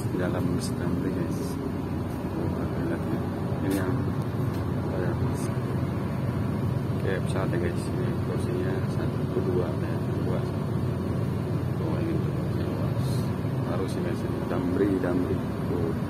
di dalam bus Damri guys. Tuh ada lihatnya. Ini yang kayak pesawat ya guys. Ini kursinya 1, 2 ya, 2. Tuh ini tuh luas. Harus sih guys ini Damri tuh.